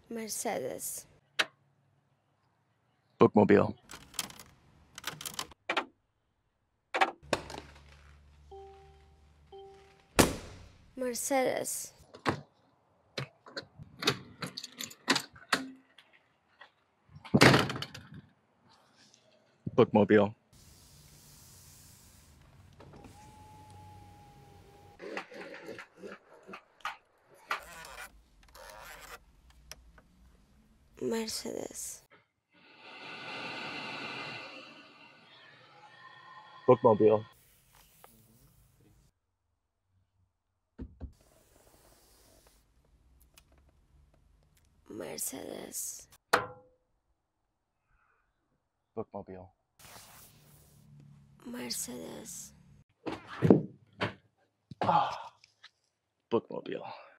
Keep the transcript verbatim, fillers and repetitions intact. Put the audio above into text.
Mercedes. Bookmobile. Mercedes. Bookmobile. Mercedes. Bookmobile. Mercedes. Bookmobile. Mercedes. Ah, Bookmobile.